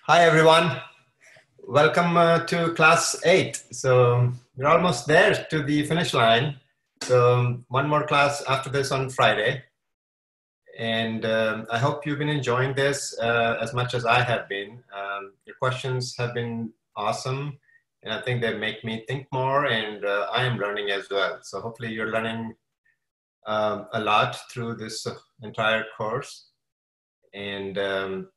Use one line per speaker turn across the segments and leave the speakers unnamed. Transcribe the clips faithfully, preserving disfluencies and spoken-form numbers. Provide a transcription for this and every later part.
Hi, everyone. Welcome uh, to class eight. So we're almost there to the finish line. So one more class after this on Friday. And um, I hope you've been enjoying this uh, as much as I have been. Um, your questions have been awesome. And I think they make me think more, and uh, I am learning as well. So hopefully you're learning um, a lot through this entire course. And um,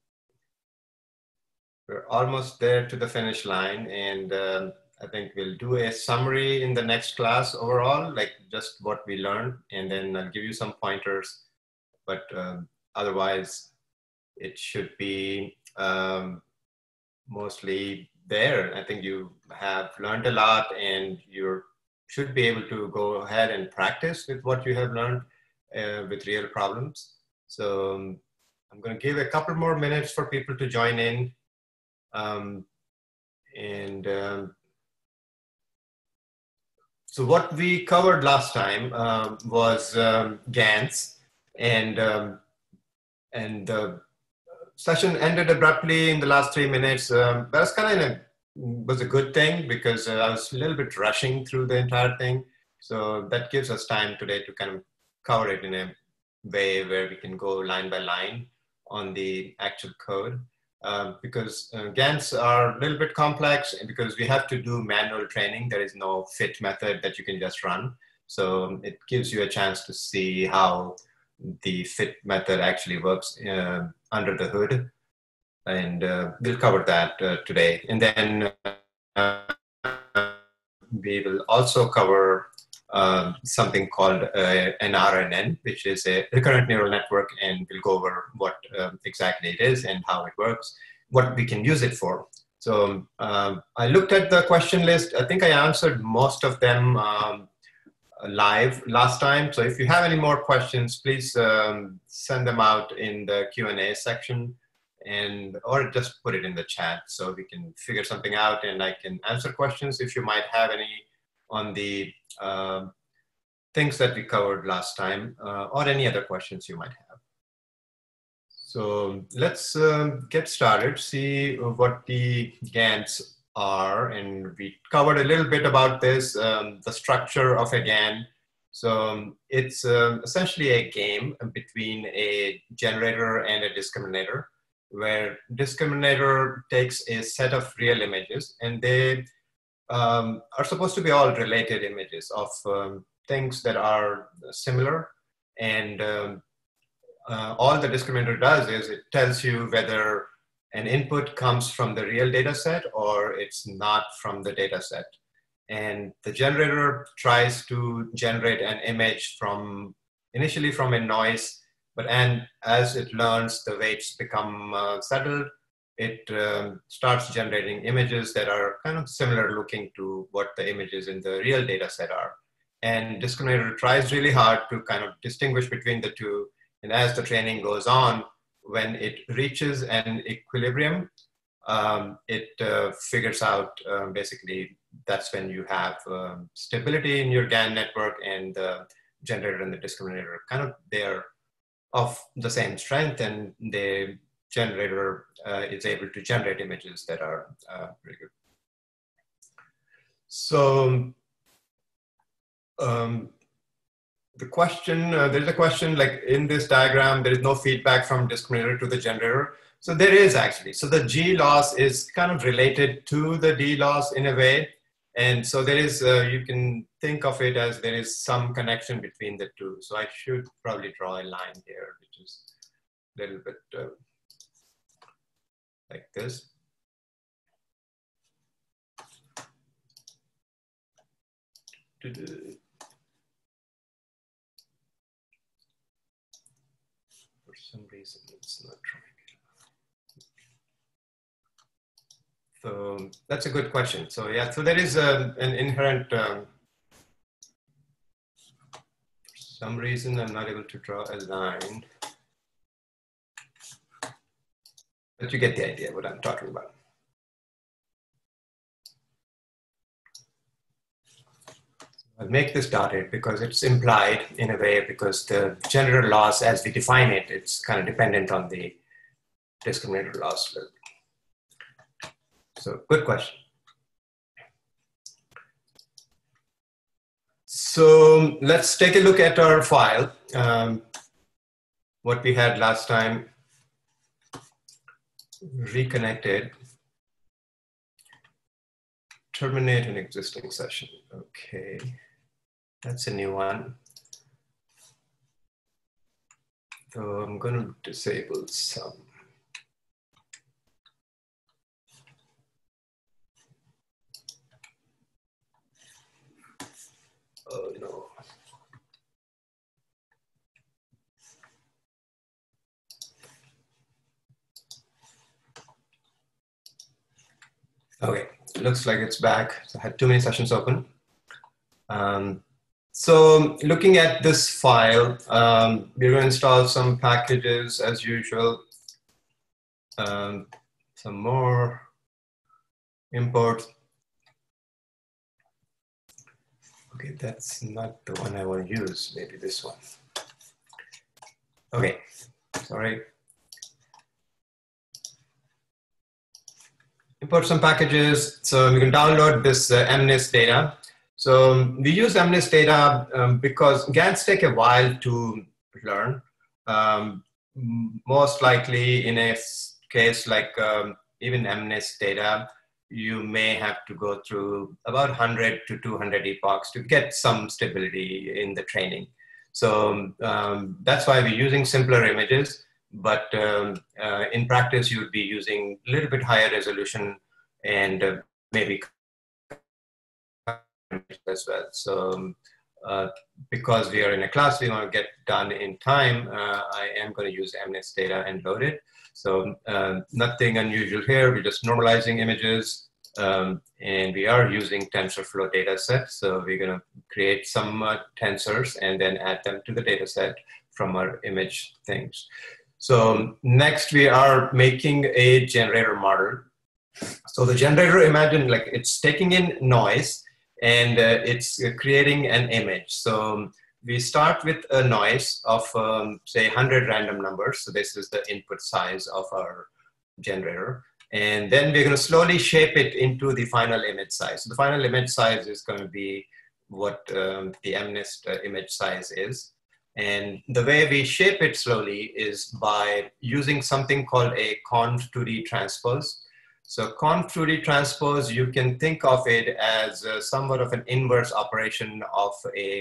we're almost there to the finish line, and um, I think we'll do a summary in the next class overall, like just what we learned, and then I'll give you some pointers, but um, otherwise it should be um, mostly there. I think you have learned a lot, and you should be able to go ahead and practice with what you have learned uh, with real problems. So um, I'm going to give a couple more minutes for people to join in. Um, and um, so what we covered last time uh, was um, GANs, and um, and the session ended abruptly in the last three minutes. Um, that was kind of a, was a good thing, because uh, I was a little bit rushing through the entire thing. So that gives us time today to kind of cover it in a way where we can go line by line on the actual code. Uh, because uh, GANs are a little bit complex, and because we have to do manual training, there is no fit method that you can just run. So it gives you a chance to see how the fit method actually works uh, under the hood. And uh, we'll cover that uh, today. And then uh, we will also cover um, something called uh, an R N N, which is a recurrent neural network, and we'll go over what um, exactly it is and how it works, what we can use it for. So um, I looked at the question list. I think I answered most of them um, live last time. So if you have any more questions, please um, send them out in the Q and A section, and or just put it in the chat so we can figure something out, and I can answer questions if you might have any on the uh, things that we covered last time, uh, or any other questions you might have. So let's uh, get started, see what the GANs are. And we covered a little bit about this, um, the structure of a GAN. So it's uh, essentially a game between a generator and a discriminator, where discriminator takes a set of real images, and they um, are supposed to be all related images of um, things that are similar. And um, uh, all the discriminator does is it tells you whether an input comes from the real data set or it's not from the data set. And the generator tries to generate an image from initially from a noise, but and as it learns, the weights become uh, settled, it um, starts generating images that are kind of similar looking to what the images in the real data set are. And discriminator tries really hard to kind of distinguish between the two. And as the training goes on, when it reaches an equilibrium, um, it uh, figures out um, basically that's when you have um, stability in your GAN network, and the generator and the discriminator are kind of there of the same strength, and the generator uh, is able to generate images that are uh, pretty good. So um, the question, uh, there's a question like in this diagram, there is no feedback from discriminator to the generator. So there is actually. So the G loss is kind of related to the D loss in a way. And so there is, uh, you can think of it as there is some connection between the two. So I should probably draw a line here, which is a little bit uh, like this. For some reason, it's not trying. So that's a good question. So yeah, so there is a, an inherent, um, for some reason I'm not able to draw a line, but you get the idea what I'm talking about. I'll make this dotted because it's implied in a way, because the generator loss as we define it, it's kind of dependent on the discriminator loss. So good question. So let's take a look at our file, um, what we had last time, reconnected, terminate an existing session. Okay, that's a new one. So I'm going to disable some. Oh no. Okay, looks like it's back. So I had too many sessions open. Um, so looking at this file, um, we're going to install some packages as usual. Um, some more import. Okay, that's not the one I want to use. Maybe this one. Okay, sorry. Import some packages. So we can download this uh, M N I S data. So um, we use M N I S data um, because GANs take a while to learn. Um, most likely in a case like um, even M N I S data, you may have to go through about one hundred to two hundred epochs to get some stability in the training. So um, that's why we're using simpler images, but um, uh, in practice, you would be using a little bit higher resolution and uh, maybe as well. So um, uh, because we are in a class, we want to get done in time, uh, I am going to use M N I S data and load it. So uh, nothing unusual here. We're just normalizing images, um, and we are using TensorFlow data set. So we're going to create some uh, tensors and then add them to the data set from our image things. So next we are making a generator model. So the generator, imagine like it's taking in noise and uh, it's uh, creating an image. So we start with a noise of um, say one hundred random numbers. So this is the input size of our generator. And then we're going to slowly shape it into the final image size. So the final image size is going to be what um, the M N I S uh, image size is. And the way we shape it slowly is by using something called a conv two D transpose. So conv two D transpose, you can think of it as uh, somewhat of an inverse operation of a,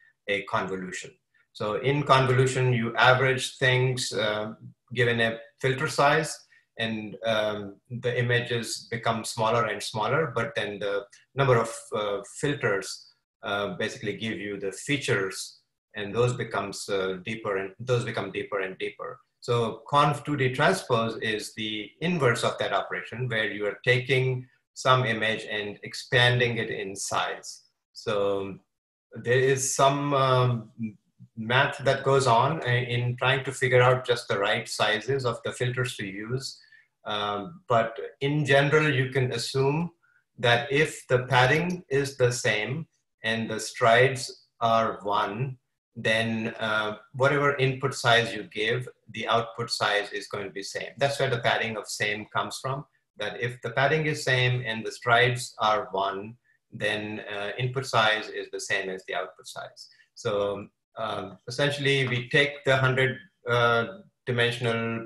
a convolution. So in convolution, you average things uh, given a filter size, and um, the images become smaller and smaller, but then the number of uh, filters uh, basically give you the features, and those becomes uh, deeper and those become deeper and deeper. So conv two D transpose is the inverse of that operation, where you are taking some image and expanding it in size. So there is some um, math that goes on in trying to figure out just the right sizes of the filters to use. Um, but in general, you can assume that if the padding is the same and the strides are one, then uh, whatever input size you give, the output size is going to be same. That's where the padding of same comes from, that if the padding is same and the strides are one, then uh, input size is the same as the output size. So um, essentially, we take the one hundred uh, dimensional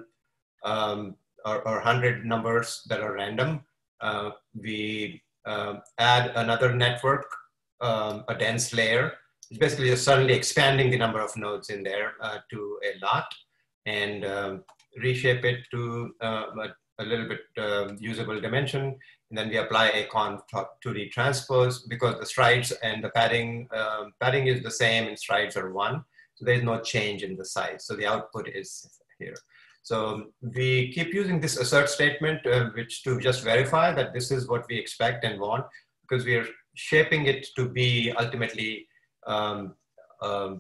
um, or, or one hundred numbers that are random. Uh, we uh, add another network, um, a dense layer. It's basically just suddenly expanding the number of nodes in there uh, to a lot, and um, reshape it to uh, a, a little bit uh, usable dimension. And then we apply a conv two D transpose because the strides and the padding, uh, padding is the same and strides are one. So there's no change in the size. So the output is here. So we keep using this assert statement, uh, which to just verify that this is what we expect and want, because we are shaping it to be ultimately Um, um,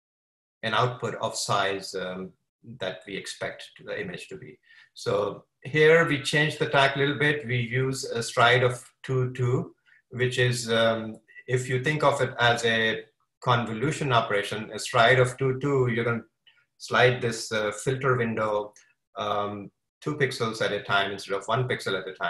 an output of size um, that we expect the image to be. So here we change the tag a little bit. We use a stride of two, two, which is, um, if you think of it as a convolution operation, a stride of two, two, you're going to slide this uh, filter window um, two pixels at a time instead of one pixel at a time.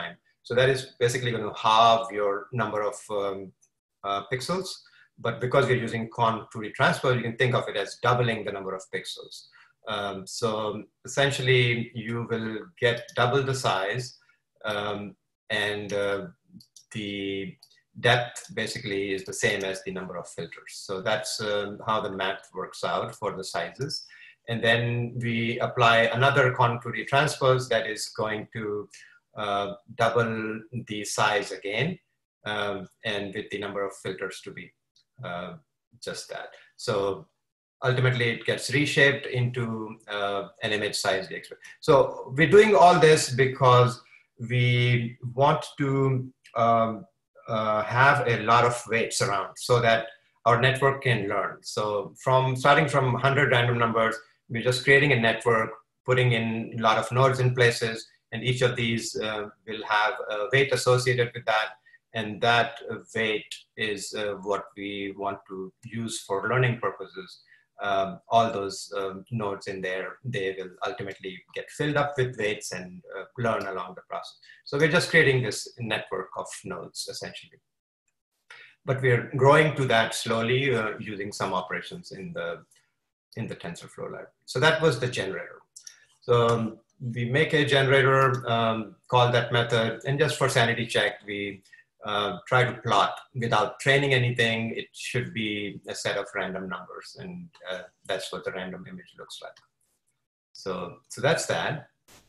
So that is basically going to halve your number of um, uh, pixels. But because we're using con two D transpose, you can think of it as doubling the number of pixels. Um, so essentially, you will get double the size, um, and uh, the depth basically is the same as the number of filters. So that's um, how the math works out for the sizes. And then we apply another con two D transpose that is going to uh, double the size again, um, and with the number of filters to be uh, just that. So ultimately it gets reshaped into uh, an image size we expect. So we're doing all this because we want to um, uh, have a lot of weights around so that our network can learn. So from starting from one hundred random numbers, we're just creating a network, putting in a lot of nodes in places, and each of these uh, will have a weight associated with that. And that weight is uh, what we want to use for learning purposes. Um, all those um, nodes in there, they will ultimately get filled up with weights and uh, learn along the process. So we're just creating this network of nodes essentially. But we're growing to that slowly uh, using some operations in the, in the TensorFlow library. So that was the generator. So um, we make a generator, um, call that method, and just for sanity check, we uh, try to plot without training anything. It should be a set of random numbers, and uh, that's what the random image looks like. So, so that's that.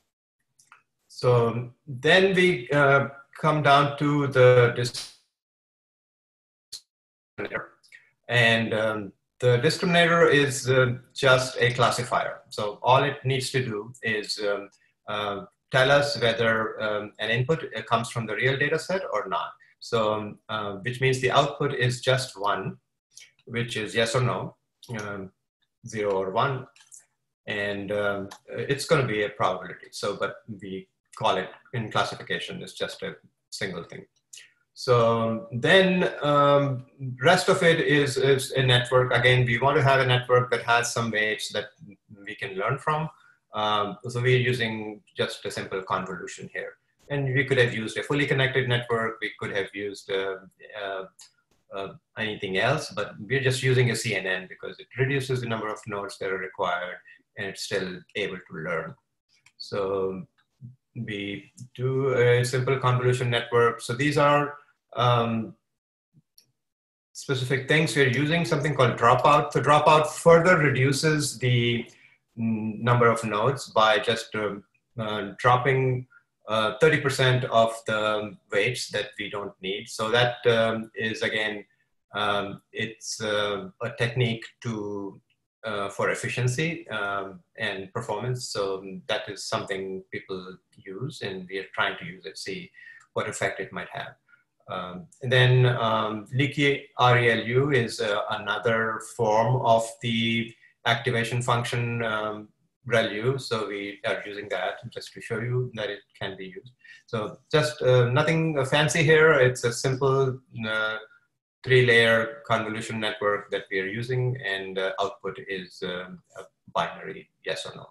So then we uh, come down to the discriminator, and um, the discriminator is uh, just a classifier. So all it needs to do is um, uh, tell us whether um, an input comes from the real data set or not. So, uh, which means the output is just one, which is yes or no, um, zero or one, and um, it's going to be a probability. So, but we call it in classification, it's just a single thing. So then um, rest of it is, is a network. Again, we want to have a network that has some weights that we can learn from. Um, so we're using just a simple convolution here. And we could have used a fully connected network. We could have used uh, uh, uh, anything else, but we're just using a C N N because it reduces the number of nodes that are required and it's still able to learn. So we do a simple convolution network. So these are um, specific things. We're using something called dropout. So dropout further reduces the number of nodes by just uh, uh, dropping thirty percent uh, of the weights that we don't need. So that um, is, again, um, it's uh, a technique to uh, for efficiency um, and performance. So that is something people use, and we are trying to use it, see what effect it might have. Um, and then um, leaky R E L U is uh, another form of the activation function um, ReLU. So we are using that just to show you that it can be used. So just uh, nothing fancy here. It's a simple uh, three-layer convolution network that we are using, and uh, output is uh, a binary yes or no.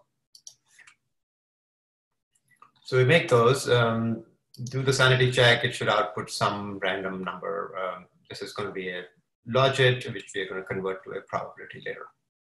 So we make those, um, do the sanity check. It should output some random number. Um, this is going to be a logit, which we are going to convert to a probability later.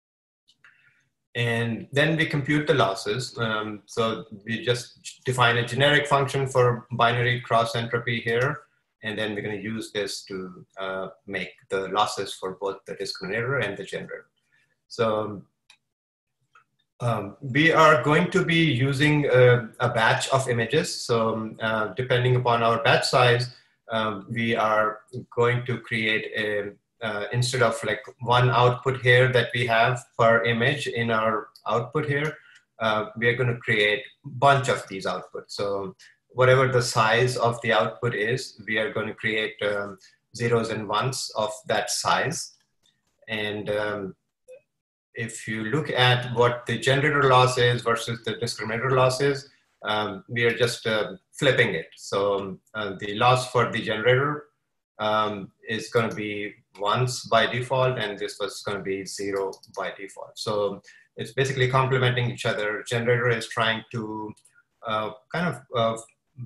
And then we compute the losses. Um, so we just define a generic function for binary cross entropy here. And then we're going to use this to uh, make the losses for both the discriminator and the generator. So um, we are going to be using a, a batch of images. So uh, depending upon our batch size, um, we are going to create a Uh, instead of like one output here that we have per image in our output here, uh, we are going to create a bunch of these outputs. So whatever the size of the output is, we are going to create um, zeros and ones of that size. And um, if you look at what the generator loss is versus the discriminator loss is, um, we are just uh, flipping it. So uh, the loss for the generator um, is going to be once by default, and this was going to be zero by default. So it's basically complementing each other. Generator is trying to uh, kind of uh,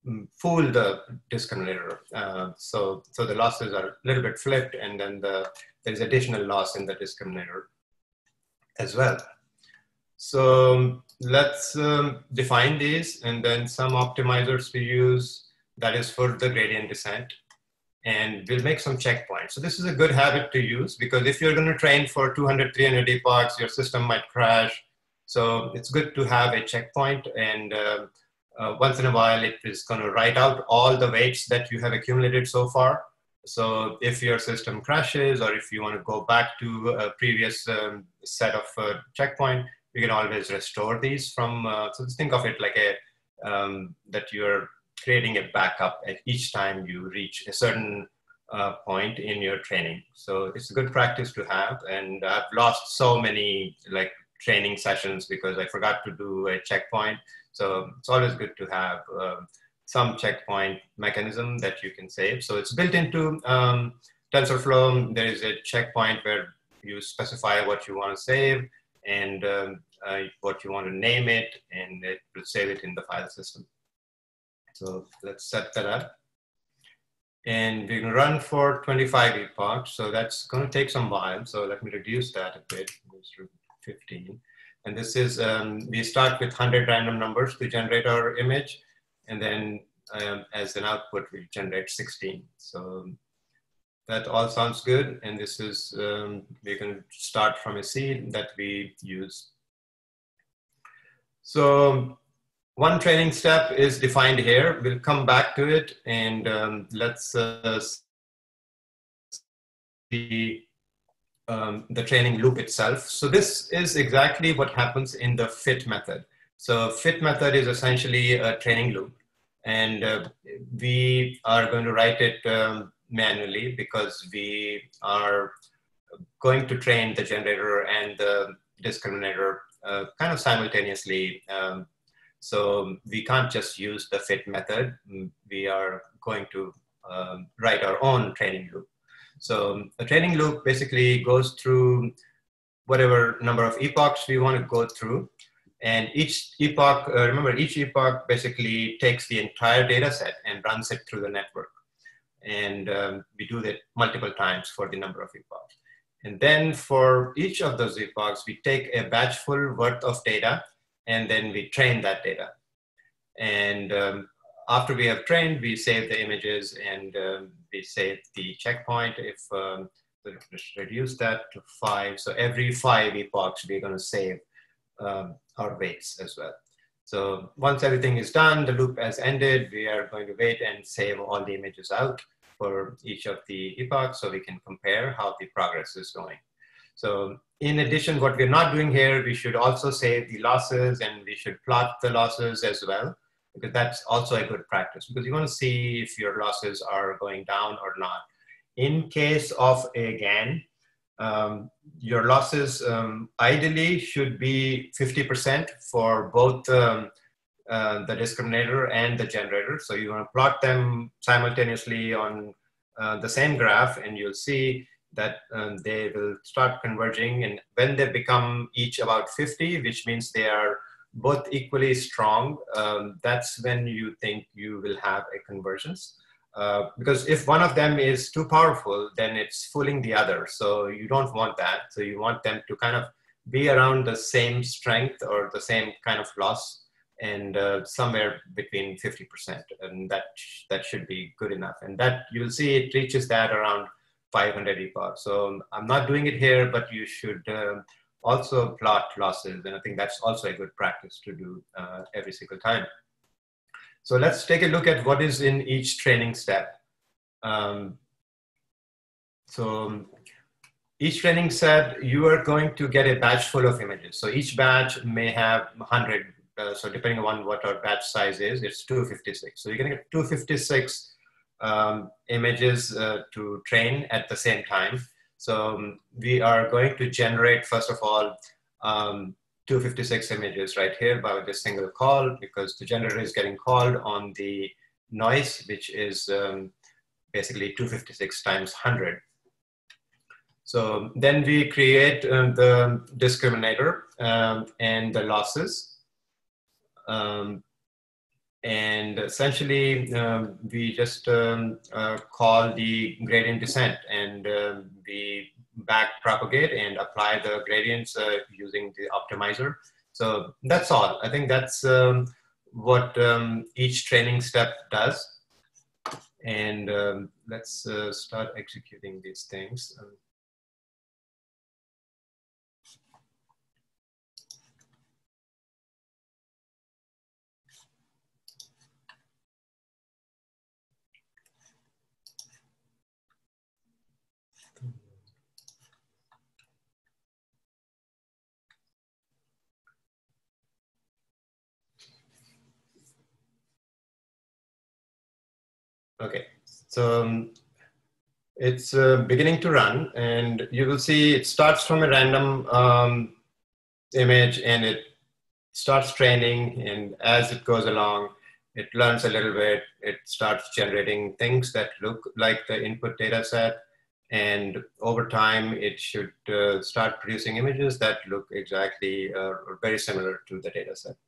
fool the discriminator. Uh, so, so the losses are a little bit flipped, and then the, there's additional loss in the discriminator as well. So let's um, define these, and then some optimizers we use that is for the gradient descent. And we'll make some checkpoints. So this is a good habit to use, because if you're going to train for two hundred, three hundred epochs, your system might crash. So it's good to have a checkpoint, and uh, uh, once in a while, it is going to write out all the weights that you have accumulated so far. So if your system crashes, or if you want to go back to a previous um, set of uh, checkpoint, you can always restore these from, uh, so just think of it like a, um, that you're creating a backup at each time you reach a certain uh, point in your training. So it's a good practice to have. And I've lost so many like training sessions because I forgot to do a checkpoint. So it's always good to have uh, some checkpoint mechanism that you can save. So it's built into um, TensorFlow. There is a checkpoint where you specify what you want to save and um, uh, what you want to name it, and it will save it in the file system. So let's set that up. And we can run for twenty-five epochs. So that's going to take some while. So let me reduce that a bit, fifteen. And this is, um, we start with one hundred random numbers to generate our image. And then um, as an output, we generate sixteen. So that all sounds good. And this is, um, we can start from a seed that we use. So one training step is defined here. We'll come back to it, and um, let's uh, see um, the training loop itself. So this is exactly what happens in the fit method. So fit method is essentially a training loop, and uh, we are going to write it um, manually because we are going to train the generator and the discriminator uh, kind of simultaneously. Um, So we can't just use the fit method. We are going to um, write our own training loop. So a training loop basically goes through whatever number of epochs we want to go through. And each epoch, uh, remember, each epoch basically takes the entire data set and runs it through the network. And um, we do that multiple times for the number of epochs. And then for each of those epochs, we take a batch full worth of data, and then we train that data. And um, after we have trained, we save the images, and um, we save the checkpoint. If um, let's reduce that to five. So every five epochs, we're going to save um, our weights as well. So once everything is done, the loop has ended, we are going to wait and save all the images out for each of the epochs so we can compare how the progress is going. So in addition, what we're not doing here, we should also save the losses, and we should plot the losses as well, because that's also a good practice, because you want to see if your losses are going down or not. In case of a GAN, um, your losses um, ideally should be fifty percent for both um, uh, the discriminator and the generator. So you want to plot them simultaneously on uh, the same graph, and you'll see that um, they will start converging. And when they become each about fifty, which means they are both equally strong, um, that's when you think you will have a convergence. Uh, because if one of them is too powerful, then it's fooling the other. So you don't want that. So you want them to kind of be around the same strength or the same kind of loss, and uh, somewhere between fifty percent. And that, that should be good enough. And that you'll see it reaches that around five hundred epochs. So I'm not doing it here, but you should um, also plot losses. And I think that's also a good practice to do uh, every single time. So let's take a look at what is in each training step. Um, so each training set, you are going to get a batch full of images. So each batch may have one hundred. Uh, so depending on what our batch size is, it's two hundred fifty-six. So you're going to get two hundred fifty-six um, images uh, to train at the same time. So um, we are going to generate, first of all, um, two hundred fifty-six images right here by this single call, because the generator is getting called on the noise, which is um, basically two hundred fifty-six times one hundred. So then we create uh, the discriminator um, and the losses. Um, And essentially, um, we just um, uh, call the gradient descent, and uh, we back propagate and apply the gradients uh, using the optimizer. So that's all. I think that's um, what um, each training step does. And um, let's uh, start executing these things. Um, Okay, so um, it's uh, beginning to run, and you will see it starts from a random um, image, and it starts training, and as it goes along, it learns a little bit. It starts generating things that look like the input data set, and over time, it should uh, start producing images that look exactly uh, or very similar to the data set.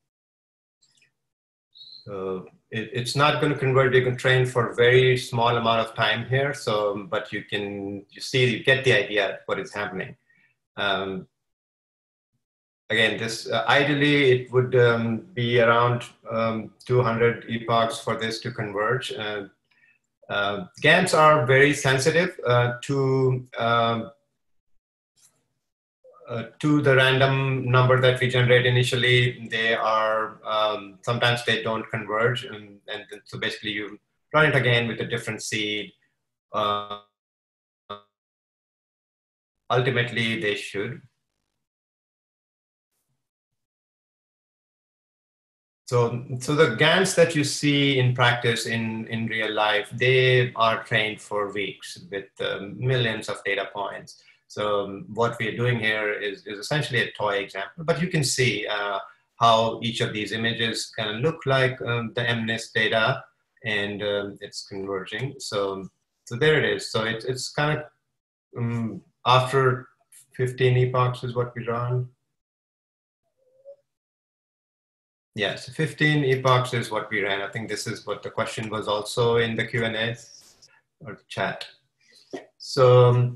So it, it's not going to convert. You can train for a very small amount of time here. So, but you can, you see, you get the idea what is happening. Um, again, this uh, ideally it would um, be around um, two hundred epochs for this to converge. Uh, uh, GANs are very sensitive uh, to um, Uh, to the random number that we generate initially. They are, um, sometimes they don't converge. And, and so basically you run it again with a different seed. Uh, ultimately they should. So, so the GANs that you see in practice in, in real life, they are trained for weeks with um, millions of data points. So um, what we're doing here is, is essentially a toy example, but you can see uh, how each of these images kind of look like um, the MNIST data, and um, it's converging. So, so there it is. So it, it's kind of um, after fifteen epochs is what we run. Yes, fifteen epochs is what we ran. I think this is what the question was also in the Q and A or the chat. So um,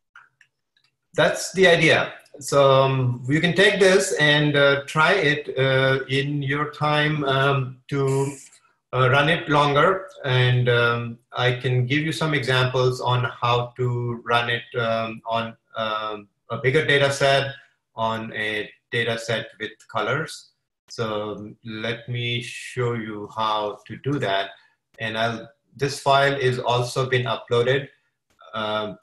that's the idea. So um, you can take this and uh, try it uh, in your time um, to uh, run it longer. And um, I can give you some examples on how to run it um, on um, a bigger data set, on a data set with colors. So let me show you how to do that. And I'll, this file is also been uploaded um,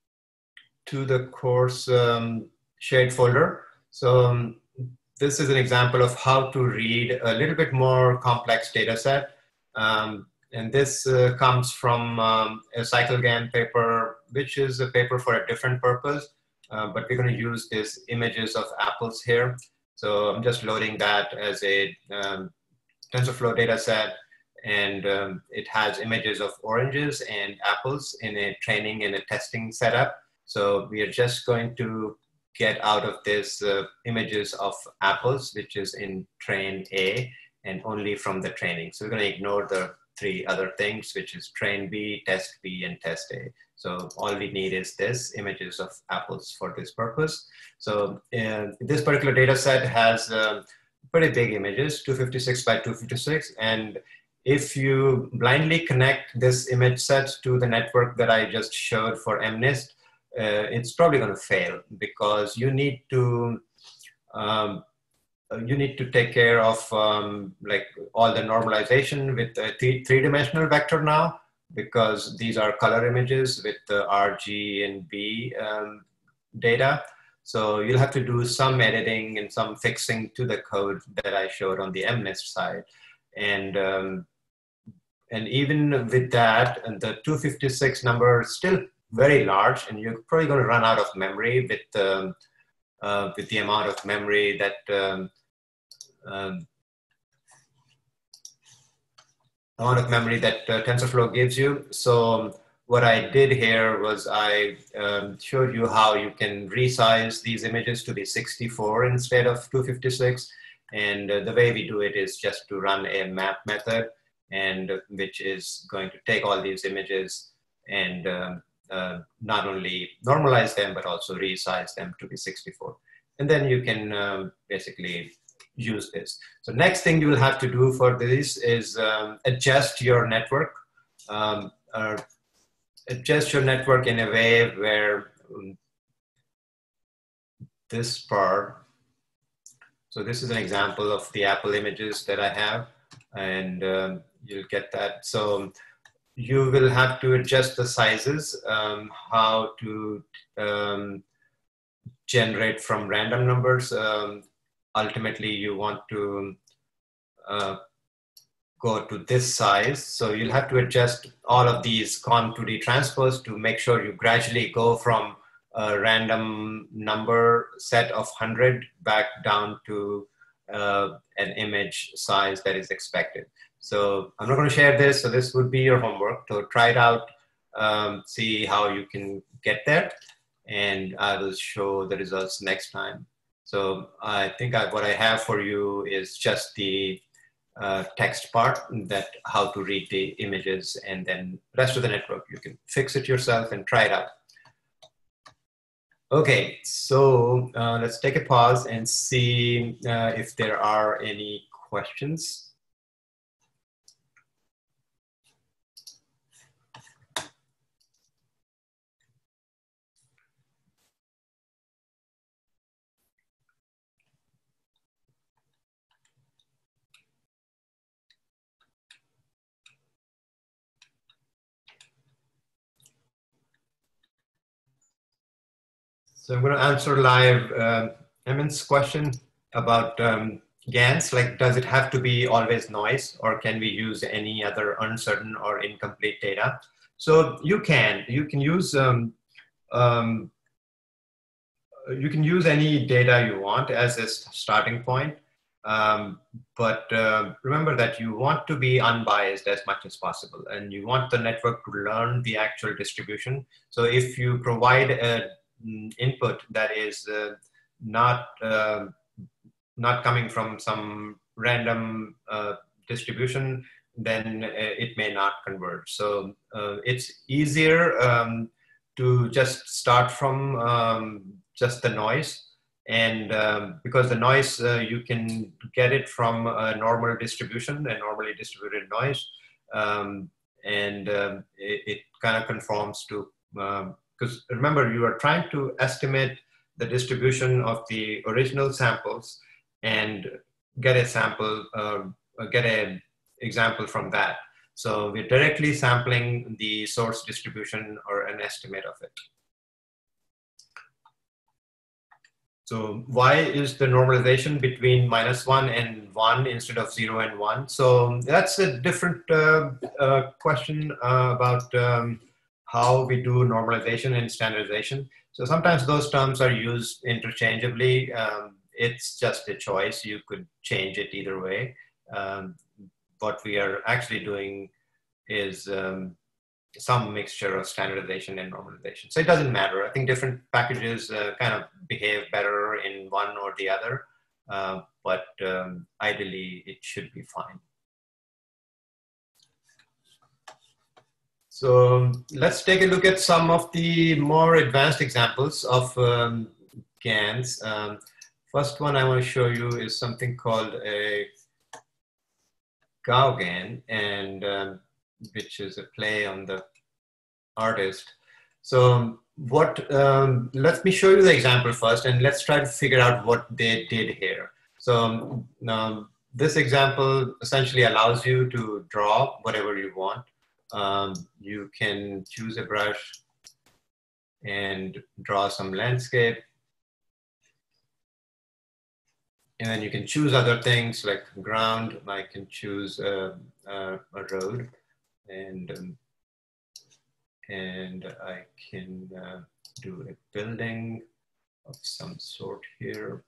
to the course um, shared folder. So um, this is an example of how to read a little bit more complex data set. Um, and this uh, comes from um, a CycleGAN paper, which is a paper for a different purpose, uh, but we're going to use these images of apples here. So I'm just loading that as a um, TensorFlow data set, and um, it has images of oranges and apples in a training and a testing setup. So we are just going to get out of this uh, images of apples, which is in train A, and only from the training. So we're going to ignore the three other things, which is train B, test B, and test A. So all we need is this, images of apples for this purpose. So uh, this particular data set has uh, pretty big images, two fifty-six by two fifty-six. And if you blindly connect this image set to the network that I just showed for MNIST, uh, it's probably going to fail, because you need to um, you need to take care of um, like all the normalization with the th three-dimensional vector now, because these are color images with the R, G, and B um, data. So you'll have to do some editing and some fixing to the code that I showed on the MNIST side. And, um, and even with that, and the two fifty-six number is still very large, and you're probably going to run out of memory with, um, uh, with the amount of memory that um, um, amount of memory that uh, TensorFlow gives you. So what I did here was I um, showed you how you can resize these images to be sixty-four instead of two fifty-six. And uh, the way we do it is just to run a map method, and uh, which is going to take all these images and uh, uh, not only normalize them, but also resize them to be sixty-four. And then you can um, basically use this. So next thing you will have to do for this is um, adjust your network. Um, uh, adjust your network in a way where um, this part, so this is an example of the Apple images that I have, and um, you'll get that. So you will have to adjust the sizes, um, how to um, generate from random numbers. Um, ultimately, you want to uh, go to this size. So you'll have to adjust all of these conv two D transpose to make sure you gradually go from a random number set of one hundred back down to uh, an image size that is expected. So I'm not going to share this. So this would be your homework. So try it out, um, see how you can get there. And I will show the results next time. So I think I, what I have for you is just the uh, text part, that how to read the images, and then the rest of the network, you can fix it yourself and try it out. Okay, so uh, let's take a pause and see uh, if there are any questions. So I'm going to answer live uh, Emin's question about um, GANs. Like, does it have to be always noise, or can we use any other uncertain or incomplete data? So you can, you can use, um, um, you can use any data you want as a starting point. Um, but uh, remember that you want to be unbiased as much as possible, and you want the network to learn the actual distribution. So if you provide a input that is uh, not uh, not coming from some random uh, distribution, then uh, it may not converge. So uh, it's easier um, to just start from um, just the noise, and um, because the noise uh, you can get it from a normal distribution, a normally distributed noise, um, and um, it, it kind of conforms to um, because remember, you are trying to estimate the distribution of the original samples and get a sample, uh, get an example from that. So we're directly sampling the source distribution or an estimate of it. So why is the normalization between minus one and one instead of zero and one? So that's a different uh, uh, question uh, about um, how we do normalization and standardization. So sometimes those terms are used interchangeably. Um, it's just a choice. You could change it either way. Um, what we are actually doing is um, some mixture of standardization and normalization. So it doesn't matter. I think different packages uh, kind of behave better in one or the other, uh, but um, ideally it should be fine. So let's take a look at some of the more advanced examples of um, GANs. Um, first one I want to show you is something called a GAN, and um, which is a play on the artist. So what, um, let me show you the example first, and let's try to figure out what they did here. So um, this example essentially allows you to draw whatever you want. Um, you can choose a brush and draw some landscape. And then you can choose other things like ground. I can choose a, a, a road, and, um, and I can uh, do a building of some sort here.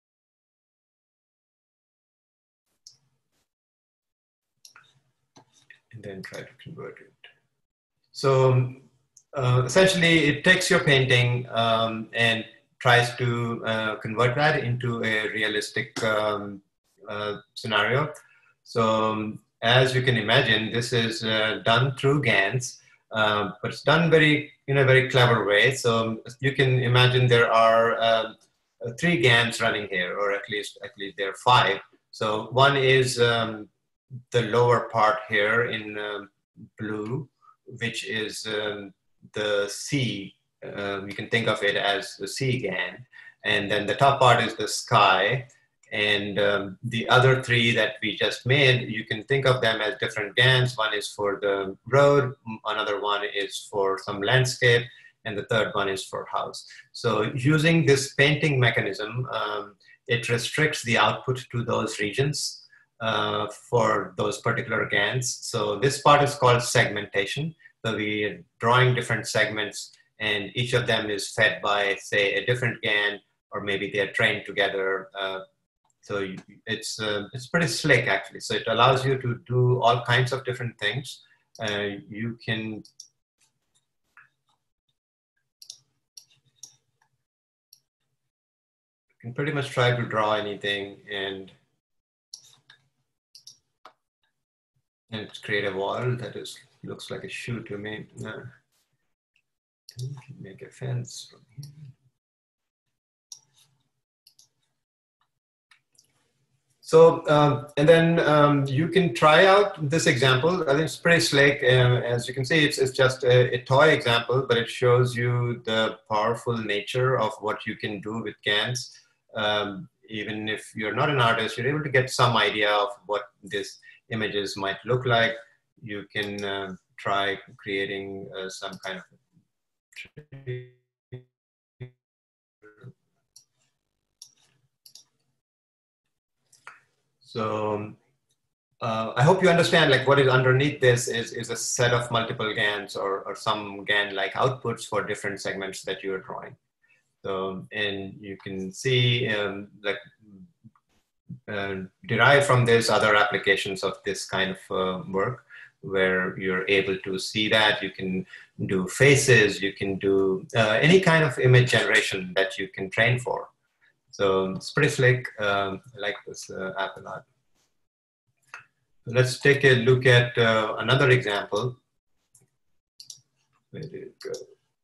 And then try to convert it. So uh, essentially it takes your painting um, and tries to uh, convert that into a realistic um, uh, scenario. So um, as you can imagine, this is uh, done through GANs, uh, but it's done very in a very clever way. So you can imagine there are um, three GANs running here, or at least at least there are five. So one is um, the lower part here in um, blue, which is um, the C. Uh, you can think of it as the C GAN. And then the top part is the sky. And um, the other three that we just made, you can think of them as different GANs. One is for the road, another one is for some landscape, and the third one is for house. So using this painting mechanism, um, it restricts the output to those regions uh, for those particular GANs. So this part is called segmentation. So we're drawing different segments, and each of them is fed by, say, a different GAN, or maybe they're trained together. Uh, so you, it's, uh, it's pretty slick, actually. So it allows you to do all kinds of different things. Uh, you can can pretty much try to draw anything and, and create a wall that is looks like a shoe to me. Uh, make a fence from here. So, um, and then um, you can try out this example. I think it's pretty slick. Uh, as you can see, it's, it's just a, a toy example, but it shows you the powerful nature of what you can do with GANs. Um, even if you're not an artist, you're able to get some idea of what these images might look like. You can uh, try creating uh, some kind of So uh, I hope you understand, like, what is underneath this is, is a set of multiple GANs, or, or some GAN-like outputs for different segments that you are drawing. So, and you can see um, like uh, derive from this other applications of this kind of uh, work, where you're able to see that. You can do faces, you can do uh, any kind of image generation that you can train for. So it's pretty slick. Um, I like this uh, app a lot. Let's take a look at uh, another example. Where did it go?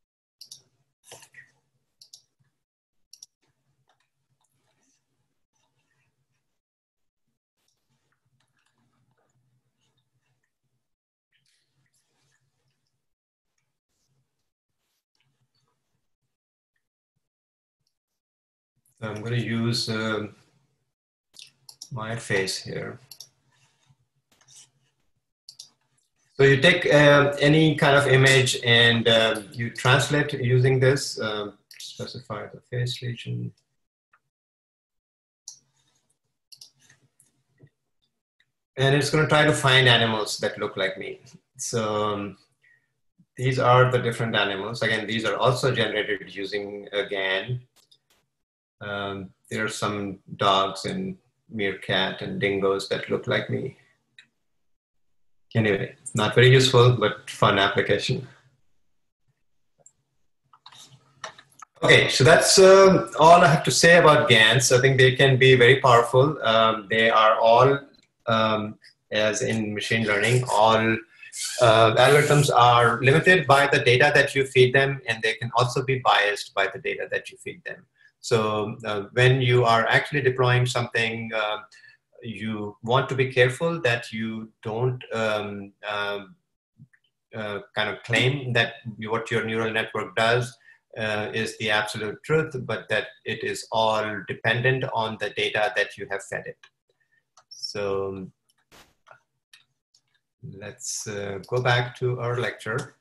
I'm going to use uh, my face here. So you take uh, any kind of image and uh, you translate using this, uh, specify the face region. And it's going to try to find animals that look like me. So um, these are the different animals. Again, these are also generated using a GAN. Um, there are some dogs and meerkat and dingoes that look like me. Anyway, not very useful, but fun application. Okay, so that's uh, all I have to say about GANs. I think they can be very powerful. Um, they are all, um, as in machine learning, all uh, algorithms are limited by the data that you feed them, and they can also be biased by the data that you feed them. So uh, when you are actually deploying something, uh, you want to be careful that you don't um, um, uh, kind of claim that what your neural network does uh, is the absolute truth, but that it is all dependent on the data that you have fed it. So let's uh, go back to our lecture.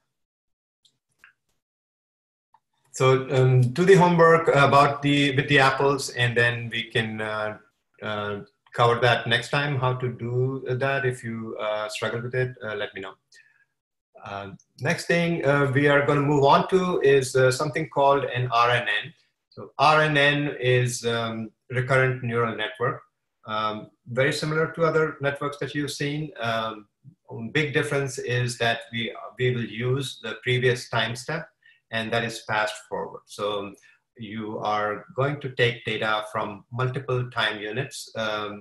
So um, do the homework about the with the apples, and then we can uh, uh, cover that next time. How to do that? If you uh, struggle with it, uh, let me know. Uh, next thing uh, we are going to move on to is uh, something called an R N N. So R N N is um, recurrent neural network, um, very similar to other networks that you've seen. Um, big difference is that we we will use the previous time step, and that is passed forward. So you are going to take data from multiple time units. Um,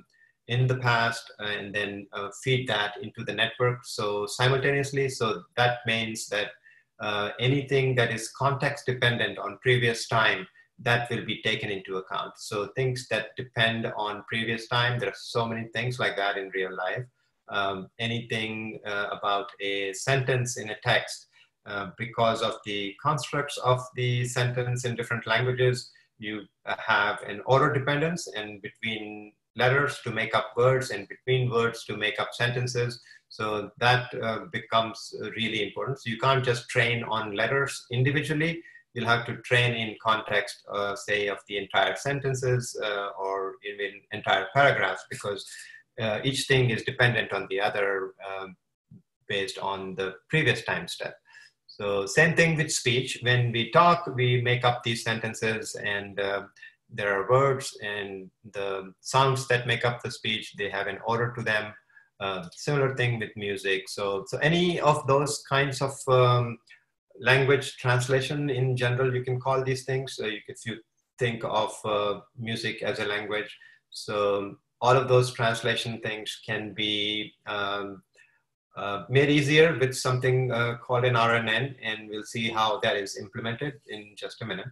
in the past and then uh, feed that into the network so simultaneously. So that means that uh, anything that is context dependent on previous time, that will be taken into account. So things that depend on previous time, there are so many things like that in real life. Um, anything uh, about a sentence in a text, uh, because of the constructs of the sentence in different languages, you uh, have an order dependence and between letters to make up words and between words to make up sentences. So that uh, becomes really important. So you can't just train on letters individually. You'll have to train in context, uh, say, of the entire sentences uh, or even entire paragraphs, because uh, each thing is dependent on the other um, based on the previous time step. So same thing with speech. When we talk, we make up these sentences and uh, there are words and the sounds that make up the speech, they have an order to them. Uh, similar thing with music. So, so any of those kinds of um, language translation in general, you can call these things. So you, if you think of uh, music as a language, so all of those translation things can be um, uh, made easier with something uh, called an R N N, and we'll see how that is implemented in just a minute.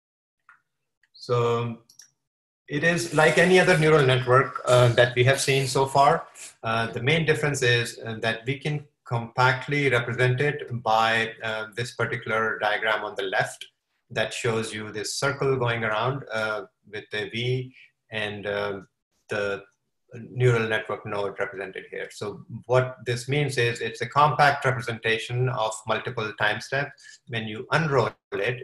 So it is like any other neural network uh, that we have seen so far. Uh, the main difference is uh, that we can compactly represent it by uh, this particular diagram on the left that shows you this circle going around uh, with the V and uh, the neural network node represented here. So what this means is it's a compact representation of multiple time steps. When you unroll it,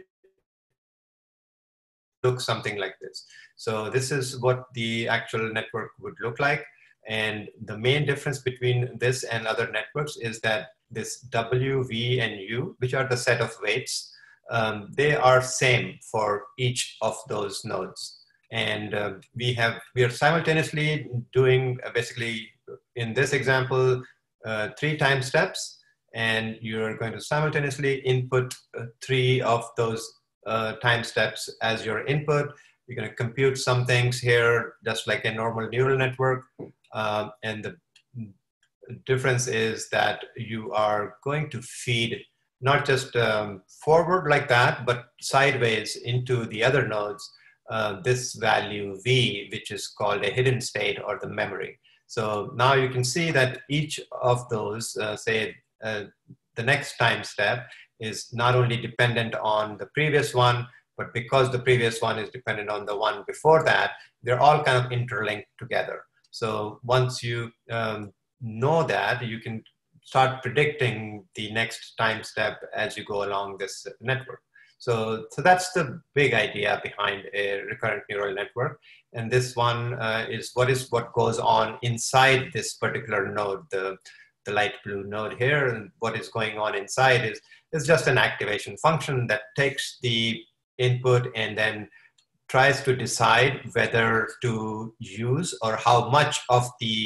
look something like this. So this is what the actual network would look like. And the main difference between this and other networks is that this W, V, and U, which are the set of weights, um, they are same for each of those nodes. And uh, we have, we are simultaneously doing uh, basically in this example, uh, three time steps, and you're going to simultaneously input uh, three of those Uh, time steps as your input. You're going to compute some things here, just like a normal neural network. Um, and the difference is that you are going to feed not just um, forward like that, but sideways into the other nodes, uh, this value V, which is called a hidden state or the memory. So now you can see that each of those, uh, say, uh, the next time step is not only dependent on the previous one, but because the previous one is dependent on the one before that, they're all kind of interlinked together. So once you um, know that, you can start predicting the next time step as you go along this network. So, so that's the big idea behind a recurrent neural network. And this one uh, is what is what goes on inside this particular node, the, the light blue node here. And what is going on inside is It's just an activation function that takes the input and then tries to decide whether to use or how much of the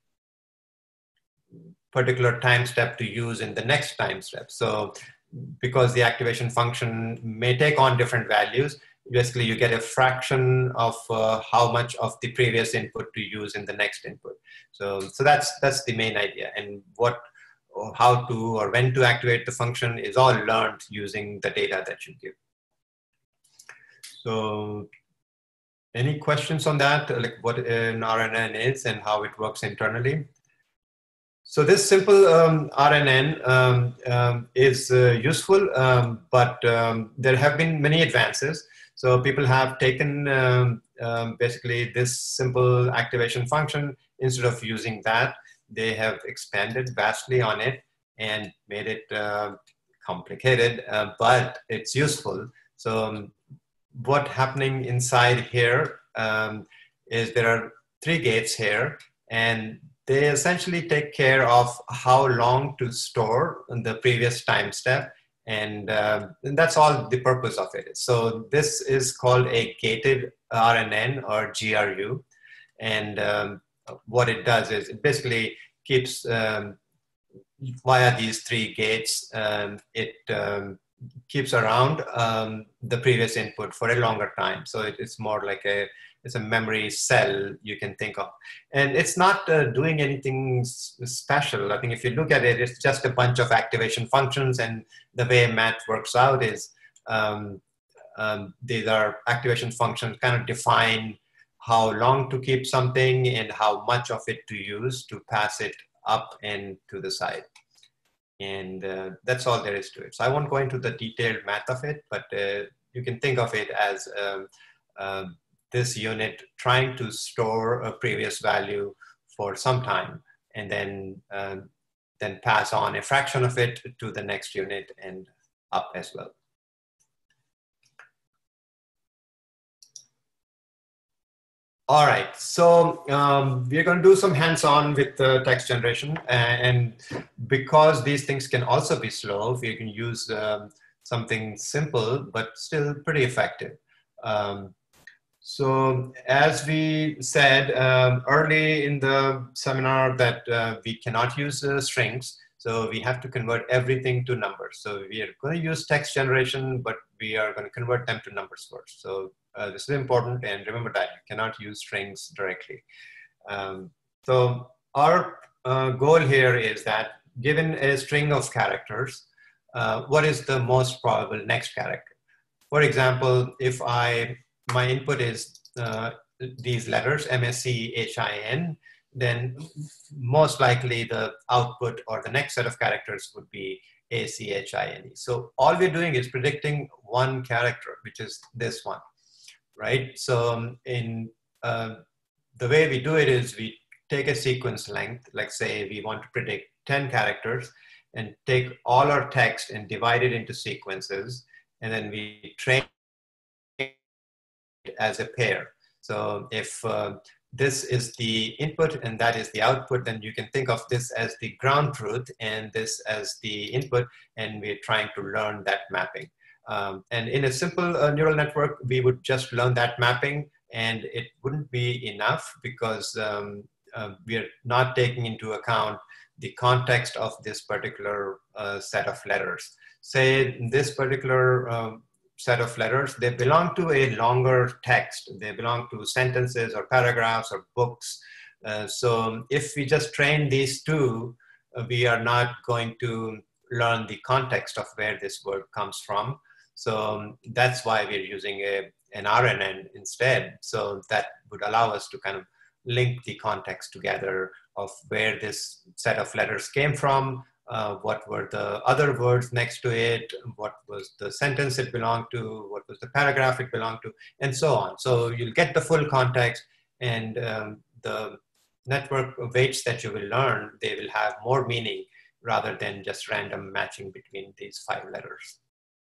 particular time step to use in the next time step. So because the activation function may take on different values, basically you get a fraction of uh, how much of the previous input to use in the next input. So, so that's, that's the main idea. And what or how to or when to activate the function is all learned using the data that you give. So any questions on that, like what an R N N is and how it works internally? So this simple um, R N N um, um, is uh, useful, um, but um, there have been many advances. So people have taken um, um, basically this simple activation function. Instead of using that, they have expanded vastly on it and made it uh, complicated, uh, but it's useful. So um, what happening inside here um, is there are three gates here, and they essentially take care of how long to store the previous time step. And, uh, and that's all the purpose of it. So this is called a gated R N N or G R U. And um, what it does is it basically keeps, um, via these three gates, um, it um, keeps around um, the previous input for a longer time. So it, it's more like a it's a memory cell you can think of. And it's not uh, doing anything s- special. I think if you look at it, it's just a bunch of activation functions, and the way math works out is um, um, these are activation functions kind of define how long to keep something and how much of it to use to pass it up and to the side. And uh, that's all there is to it. So I won't go into the detailed math of it, but uh, you can think of it as um, uh, this unit trying to store a previous value for some time, and then, uh, then pass on a fraction of it to the next unit and up as well. All right, so um, we're going to do some hands-on with uh, text generation, and because these things can also be slow, we can use um, something simple but still pretty effective. Um, so as we said um, early in the seminar that uh, we cannot use uh, strings, so we have to convert everything to numbers. So we are going to use text generation, but we are going to convert them to numbers first. So uh, this is important, and remember that you cannot use strings directly. Um, so our uh, goal here is that given a string of characters, uh, what is the most probable next character? For example, if I, my input is uh, these letters, M S C H I N, then most likely the output or the next set of characters would be A C H I N E. So all we're doing is predicting one character, which is this one, right? So um, in uh, the way we do it is we take a sequence length, like say we want to predict ten characters, and take all our text and divide it into sequences, and then we train it as a pair. So if uh, this is the input and that is the output, then you can think of this as the ground truth and this as the input, and we're trying to learn that mapping. Um, and in a simple uh, neural network, we would just learn that mapping, and it wouldn't be enough because um, uh, we are not taking into account the context of this particular uh, set of letters. Say this particular um, set of letters, they belong to a longer text. They belong to sentences or paragraphs or books. Uh, so if we just train these two, uh, we are not going to learn the context of where this word comes from. So um, that's why we're using a, an R N N instead. So that would allow us to kind of link the context together of where this set of letters came from, uh, what were the other words next to it, what was the sentence it belonged to, what was the paragraph it belonged to, and so on. So you'll get the full context, and um, the network weights that you will learn, they will have more meaning rather than just random matching between these five letters.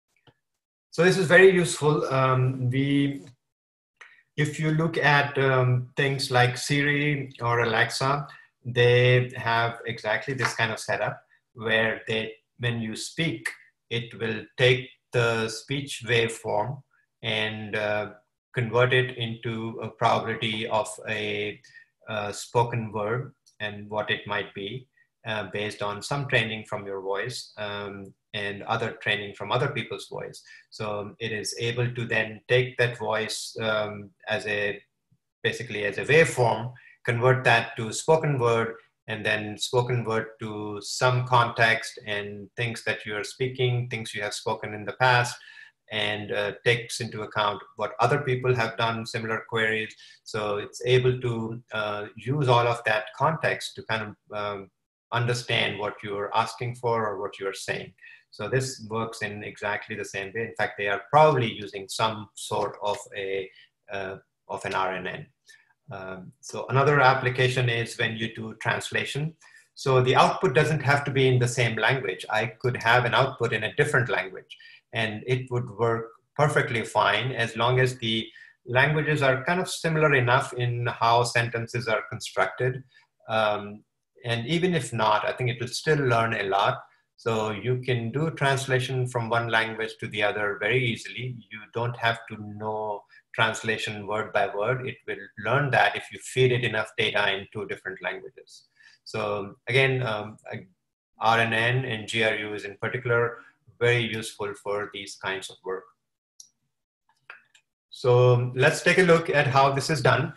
So this is very useful. Um, we, if you look at um, things like Siri or Alexa, they have exactly this kind of setup where they, when you speak, it will take the speech waveform and uh, convert it into a probability of a, a spoken word and what it might be uh, based on some training from your voice um, and other training from other people's voice. So it is able to then take that voice um, as a, basically as a waveform, convert that to spoken word, and then spoken word to some context and things that you are speaking, things you have spoken in the past, and uh, takes into account what other people have done similar queries. So it's able to uh, use all of that context to kind of um, understand what you're asking for or what you're saying. So this works in exactly the same way. In fact, they are probably using some sort of a uh, of an R N N. Um, so another application is when you do translation. So the output doesn't have to be in the same language. I could have an output in a different language, and it would work perfectly fine as long as the languages are kind of similar enough in how sentences are constructed. Um, and even if not, I think it will still learn a lot. So you can do translation from one language to the other very easily. You don't have to know translation word by word. It will learn that if you feed it enough data in two different languages. So again, um, R N N and G R U is in particular very useful for these kinds of work. So let's take a look at how this is done.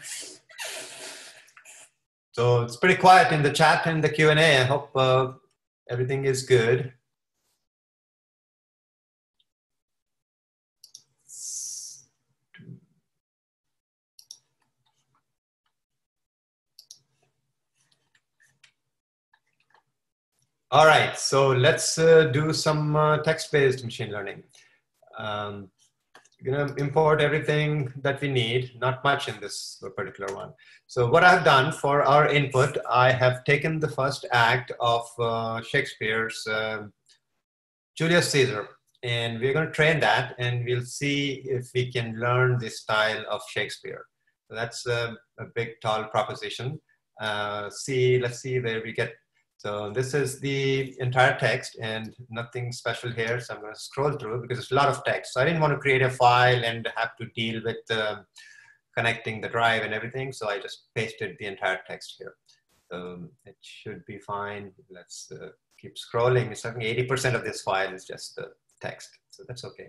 So it's pretty quiet in the chat and the Q and A. I hope uh, everything is good. All right, so let's uh, do some uh, text-based machine learning. Um, we're going to import everything that we need, not much in this particular one. So what I've done for our input, I have taken the first act of uh, Shakespeare's uh, Julius Caesar, and we're going to train that, and we'll see if we can learn the style of Shakespeare. So that's a, a big, tall proposition. Uh, see, let's see where we get. So this is the entire text and nothing special here. So I'm going to scroll through because it's a lot of text. So I didn't want to create a file and have to deal with uh, connecting the drive and everything. So I just pasted the entire text here. So it should be fine. Let's uh, keep scrolling. It's like eighty percent of this file is just the text. So that's okay.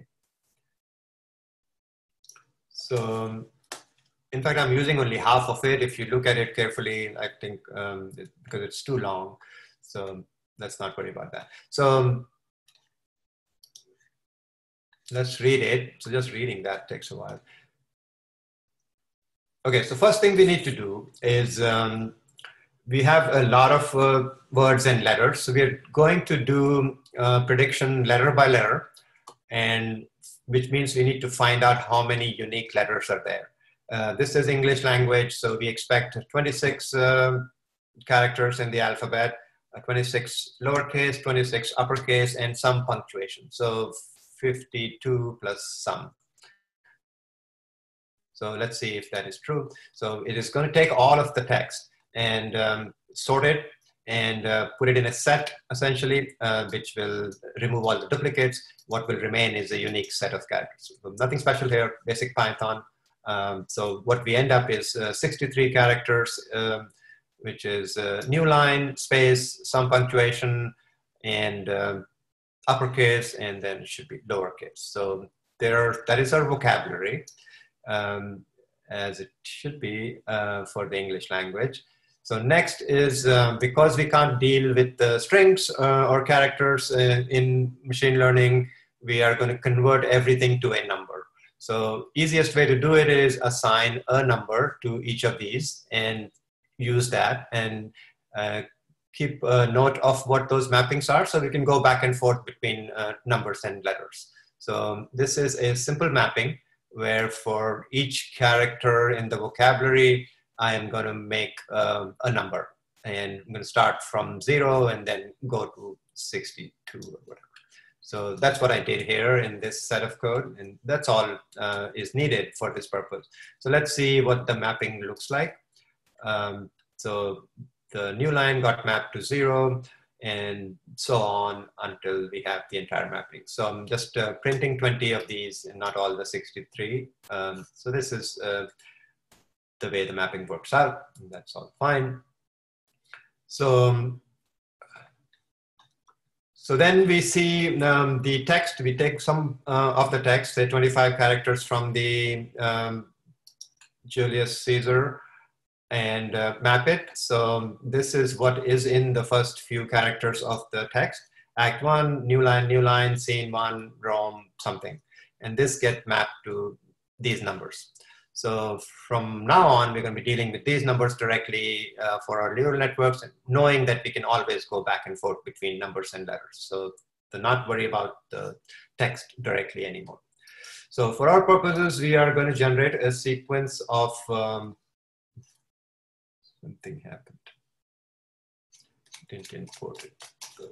So in fact, I'm using only half of it. If you look at it carefully, I think um, it, because it's too long. So let's not worry about that. So let's read it. So just reading that takes a while. Okay, so first thing we need to do is um, we have a lot of uh, words and letters. So we're going to do uh, prediction letter by letter, and which means we need to find out how many unique letters are there. Uh, this is English language, so we expect twenty-six uh, characters in the alphabet, uh, twenty-six lowercase, twenty-six uppercase, and some punctuation. So fifty-two plus some. So let's see if that is true. So it is going to take all of the text and um, sort it and uh, put it in a set, essentially, uh, which will remove all the duplicates. What will remain is a unique set of characters. So nothing special here, basic Python. Um, so what we end up is uh, sixty-three characters, um, which is uh, new line, space, some punctuation, and um, uppercase, and then it should be lowercase. So there, that is our vocabulary, um, as it should be uh, for the English language. So next is, uh, because we can't deal with the strings uh, or characters uh, in machine learning, we are going to convert everything to a number. So easiest way to do it is assign a number to each of these and use that and uh, keep a note of what those mappings are so we can go back and forth between uh, numbers and letters. So this is a simple mapping where for each character in the vocabulary, I am going to make uh, a number. And I'm going to start from zero and then go to sixty-two or whatever. So that's what I did here in this set of code, and that's all uh, is needed for this purpose. So let's see what the mapping looks like. Um, so the new line got mapped to zero, and so on until we have the entire mapping. So I'm just uh, printing twenty of these and not all the sixty-three. Um, so this is uh, the way the mapping works out, and that's all fine. So um, So then we see um, the text, we take some uh, of the text, say twenty-five characters from the um, Julius Caesar, and uh, map it. So this is what is in the first few characters of the text. Act one, new line, new line, scene one, Rome, something. And this get mapped to these numbers. So from now on, we're going to be dealing with these numbers directly uh, for our neural networks, and knowing that we can always go back and forth between numbers and letters. So to not worry about the text directly anymore. So for our purposes, we are going to generate a sequence of, um, something happened. Didn't import it. So,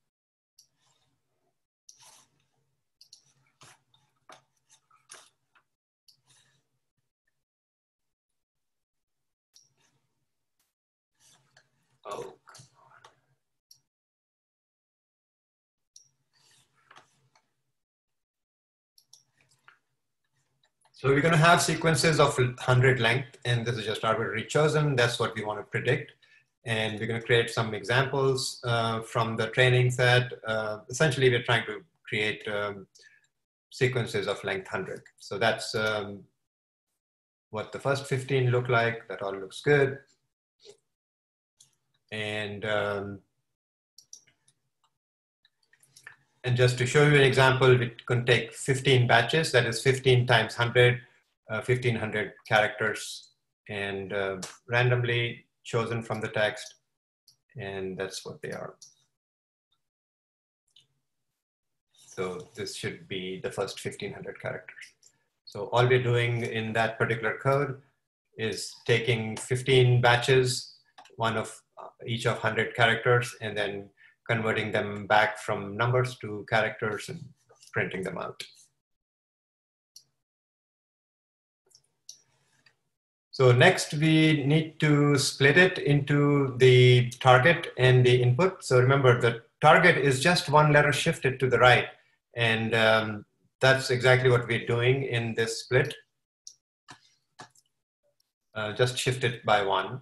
oh, come on. So we're going to have sequences of one hundred length, and this is just arbitrarily chosen. That's what we want to predict. And we're going to create some examples uh, from the training set. Uh, essentially, we're trying to create um, sequences of length one hundred. So that's um, what the first fifteen look like. That all looks good. And, um, and just to show you an example, we can take fifteen batches, that is fifteen times one hundred, uh, fifteen hundred characters, and uh, randomly chosen from the text, and that's what they are. So this should be the first fifteen hundred characters. So all we're doing in that particular code is taking fifteen batches, one of each of one hundred characters, and then converting them back from numbers to characters and printing them out. So next we need to split it into the target and the input. So remember, the target is just one letter shifted to the right. And um, that's exactly what we're doing in this split. Uh, just shift it by one.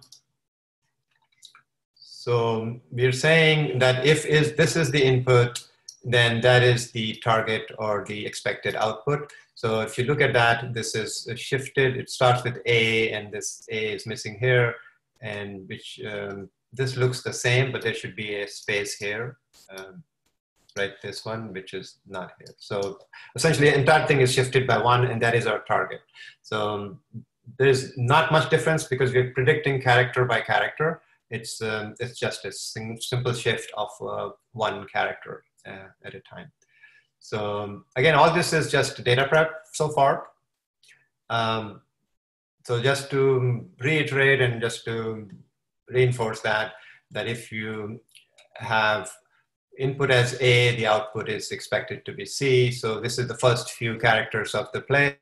So we're saying that if is this is the input, then that is the target or the expected output. So if you look at that, this is shifted. It starts with A, and this A is missing here, and which um, this looks the same, but there should be a space here. Um, right, this one, which is not here. So essentially, the entire thing is shifted by one, and that is our target. So um, there's not much difference because we're predicting character by character. It's, um, it's just a simple shift of uh, one character uh, at a time. So um, again, all this is just data prep so far. Um, so just to reiterate and just to reinforce that, that if you have input as A, the output is expected to be C. So this is the first few characters of the play.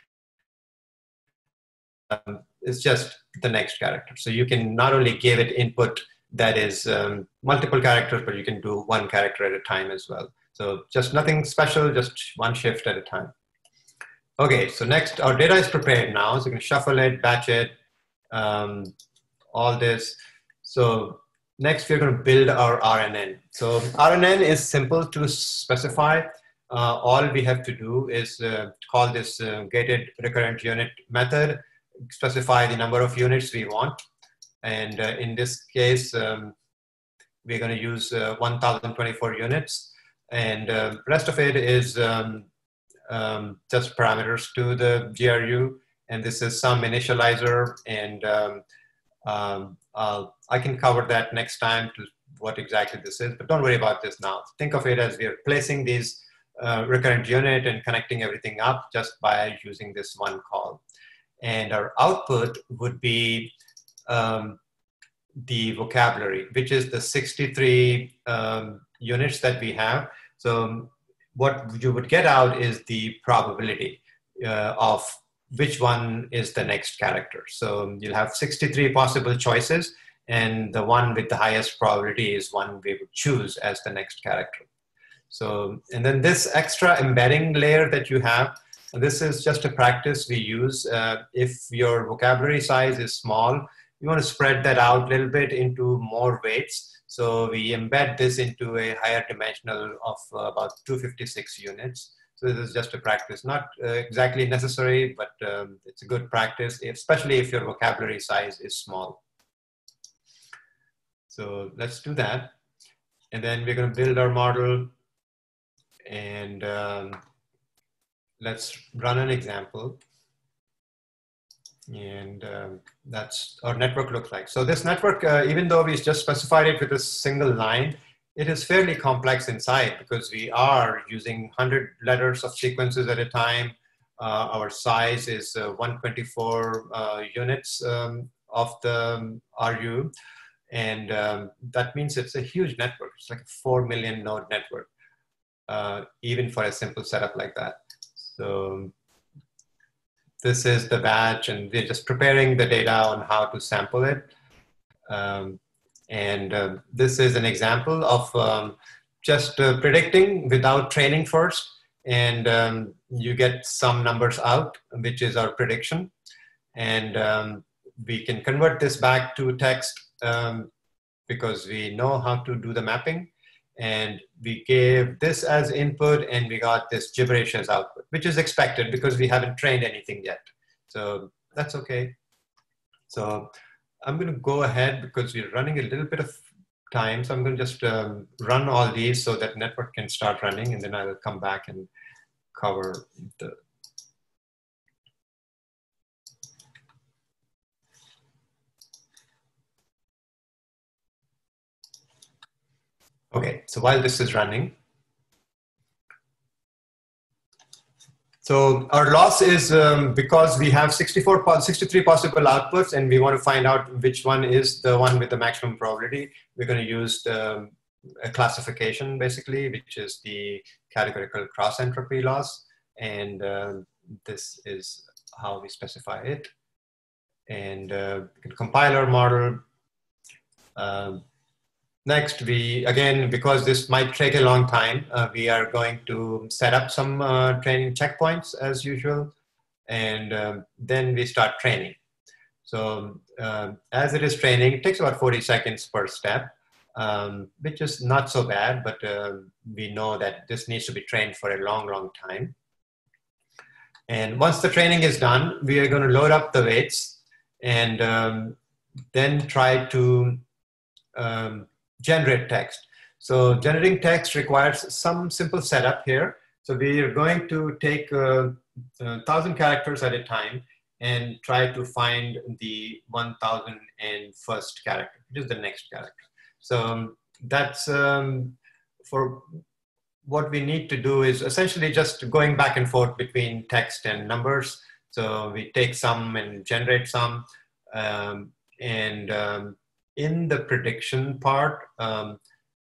Um, it's just the next character. So you can not only give it input that is um, multiple characters, but you can do one character at a time as well. So just nothing special, just one shift at a time. Okay, so next, our data is prepared now. So you can shuffle it, batch it, um, all this. So next, we're going to build our R N N. So R N N is simple to specify. Uh, all we have to do is uh, call this uh, gated recurrent unit method, specify the number of units we want. And uh, in this case, um, we're going to use uh, one thousand twenty-four units. And uh, rest of it is um, um, just parameters to the G R U. And this is some initializer. And um, um, I'll, I can cover that next time to what exactly this is. But don't worry about this now. Think of it as we are placing these uh, recurrent unit and connecting everything up just by using this one call. And our output would be um, the vocabulary, which is the sixty-three um, units that we have. So what you would get out is the probability uh, of which one is the next character. So you'll have sixty-three possible choices, and the one with the highest probability is one we would choose as the next character. So, and then this extra embedding layer that you have, this is just a practice we use. Uh, if your vocabulary size is small, you want to spread that out a little bit into more weights. So we embed this into a higher dimensional of uh, about two hundred fifty-six units. So this is just a practice, not uh, exactly necessary, but um, it's a good practice, especially if your vocabulary size is small. So let's do that. And then we're going to build our model, and um, let's run an example. And um, that's our network looks like. So this network, uh, even though we just specified it with a single line, it is fairly complex inside because we are using one hundred letters of sequences at a time. Uh, our size is uh, one hundred twenty-four uh, units um, of the R U. And um, that means it's a huge network. It's like a four million node network, uh, even for a simple setup like that. So this is the batch, and we're just preparing the data on how to sample it. Um, and uh, this is an example of um, just uh, predicting without training first. And um, you get some numbers out, which is our prediction. And um, we can convert this back to text um, because we know how to do the mapping. And we gave this as input, and we got this gibberish as output, which is expected because we haven't trained anything yet. So that's okay. So I'm going to go ahead because we're running a little bit of time. So I'm going to just um, run all these so that network can start running, and then I will come back and cover the. Okay, so while this is running, so our loss is um, because we have sixty-four, sixty-three possible outputs, and we want to find out which one is the one with the maximum probability. We're going to use the, a classification, basically, which is the categorical cross entropy loss. And uh, this is how we specify it. And uh, we can compile our model. Uh, Next, we, again, because this might take a long time, uh, we are going to set up some uh, training checkpoints as usual, and uh, then we start training. So uh, as it is training, it takes about forty seconds per step, um, which is not so bad, but uh, we know that this needs to be trained for a long, long time. And once the training is done, we are going to load up the weights and um, then try to um, generate text. So generating text requires some simple setup here. So we are going to take uh, a thousand characters at a time and try to find the one thousand first character, which is the next character. So um, that's um, for what we need to do is essentially just going back and forth between text and numbers. So we take some and generate some, um, and um, in the prediction part, um,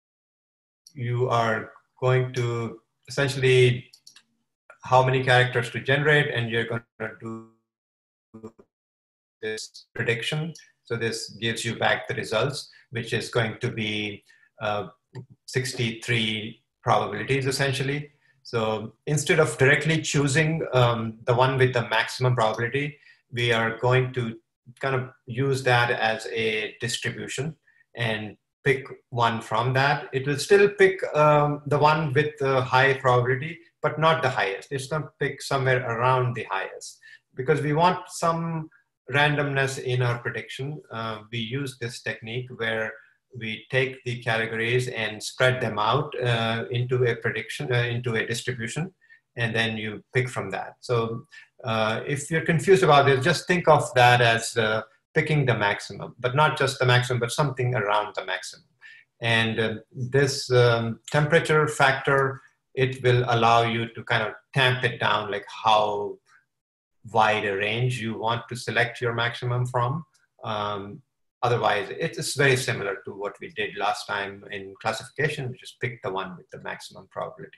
you are going to essentially how many characters to generate, and you're going to do this prediction. So this gives you back the results, which is going to be uh, sixty-three probabilities essentially. So instead of directly choosing um, the one with the maximum probability, we are going to kind of use that as a distribution and pick one from that. It will still pick um, the one with the high probability, but not the highest. It's going to pick somewhere around the highest because we want some randomness in our prediction. Uh, we use this technique where we take the categories and spread them out uh, into a prediction, uh, into a distribution, and then you pick from that. So uh, if you're confused about this, just think of that as uh, picking the maximum, but not just the maximum, but something around the maximum. And uh, this um, temperature factor, it will allow you to kind of tamp it down, like how wide a range you want to select your maximum from. Um, otherwise, it's very similar to what we did last time in classification. We just pick the one with the maximum probability.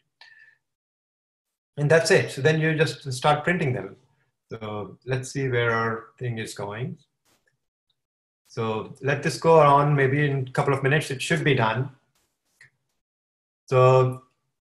And that's it. So then you just start printing them. So let's see where our thing is going. So let this go on. Maybe in a couple of minutes, it should be done. So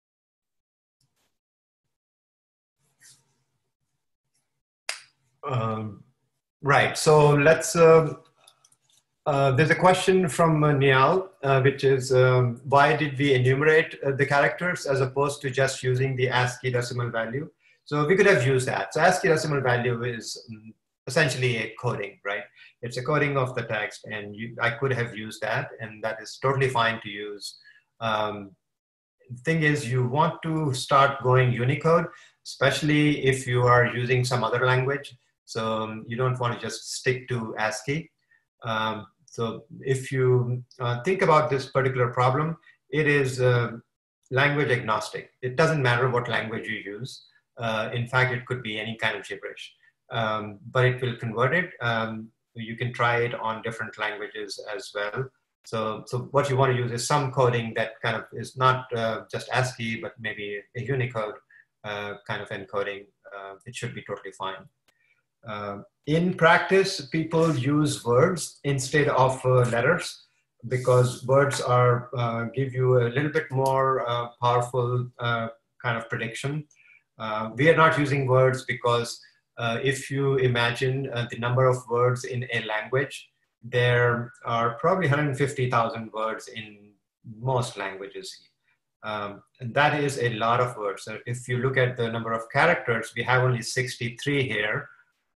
um, right. So let's. Uh, uh, there's a question from uh, Niall, uh, which is um, why did we enumerate uh, the characters as opposed to just using the ASCII decimal value? So we could have used that. So ASCII decimal value is um, essentially a coding, right? It's a coding of the text, and you, I could have used that, and that is totally fine to use. Um, the thing is, you want to start going Unicode, especially if you are using some other language. So um, you don't want to just stick to ASCII. Um, so if you uh, think about this particular problem, it is uh, language agnostic. It doesn't matter what language you use. Uh, in fact, it could be any kind of gibberish, um, but it will convert it. Um, you can try it on different languages as well. So, so what you want to use is some coding that kind of is not uh, just ASCII, but maybe a Unicode uh, kind of encoding. Uh, it should be totally fine. Uh, in practice, people use words instead of uh, letters because words are uh, give you a little bit more uh, powerful uh, kind of prediction. Uh, we are not using words because uh, if you imagine uh, the number of words in a language, there are probably one hundred fifty thousand words in most languages. Um, and that is a lot of words. So if you look at the number of characters, we have only sixty-three here.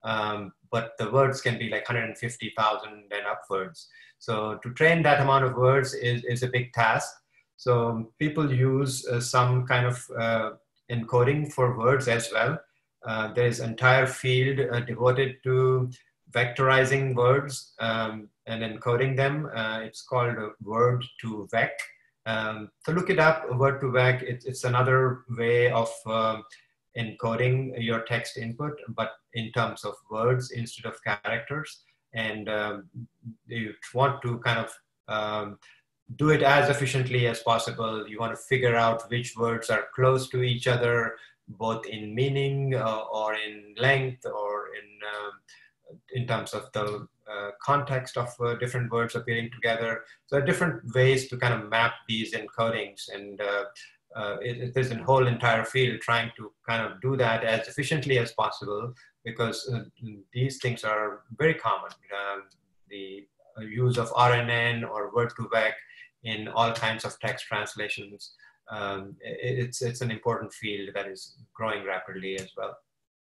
um, but the words can be like one hundred fifty thousand and upwards. So to train that amount of words is, is a big task. So people use uh, some kind of uh, encoding for words as well. Uh, there's entire field uh, devoted to vectorizing words um, and encoding them. Uh, it's called word to vec. Um, so look it up, word to vec. It, it's another way of um, encoding your text input, but in terms of words instead of characters. And um, you want to kind of um, do it as efficiently as possible. You want to figure out which words are close to each other, both in meaning uh, or in length or in, uh, in terms of the uh, context of uh, different words appearing together. So there are different ways to kind of map these encodings, and uh, uh, it, it, there's a whole entire field trying to kind of do that as efficiently as possible, because uh, these things are very common. Um, the use of R N N or word to vec in all kinds of text translations. Um, it, it's, it's an important field that is growing rapidly as well.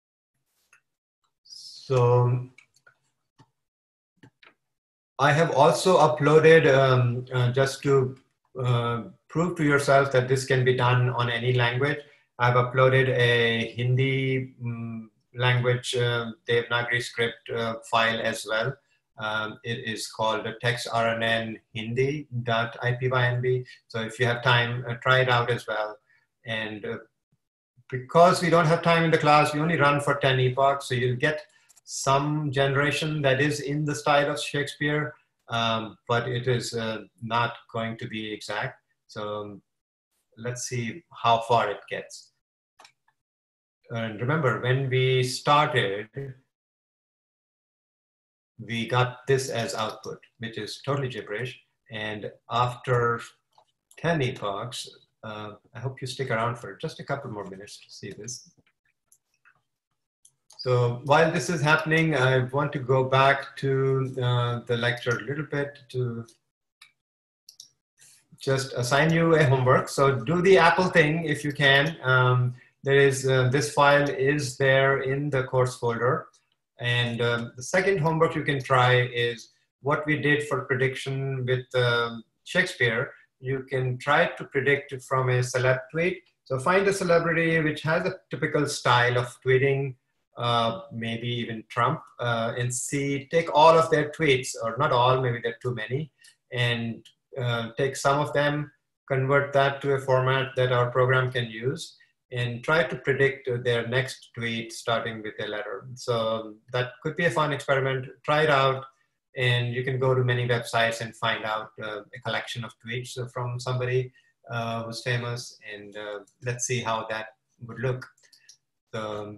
So I have also uploaded, um, uh, just to uh, prove to yourself that this can be done on any language, I've uploaded a Hindi um, language uh, Devanagari script uh, file as well. Um, it is called text R N N Hindi dot I P Y N B. So if you have time, uh, try it out as well. And uh, because we don't have time in the class, we only run for ten epochs. So you'll get some generation that is in the style of Shakespeare, um, but it is uh, not going to be exact. So um, let's see how far it gets. And remember, when we started, we got this as output, which is totally gibberish. And after ten epochs, uh, I hope you stick around for just a couple more minutes to see this. So while this is happening, I want to go back to uh, the lecture a little bit to just assign you a homework. So do the Apple thing if you can. Um, there is, uh, this file is there in the course folder. And um, the second homework you can try is what we did for prediction with um, Shakespeare. You can try to predict it from a celeb tweet. So find a celebrity which has a typical style of tweeting, uh, maybe even Trump, uh, and see, take all of their tweets, or not all, maybe there are too many, and uh, take some of them, convert that to a format that our program can use, and try to predict their next tweet starting with a letter. So that could be a fun experiment. Try it out, and you can go to many websites and find out uh, a collection of tweets from somebody uh, who's famous, and uh, let's see how that would look. So,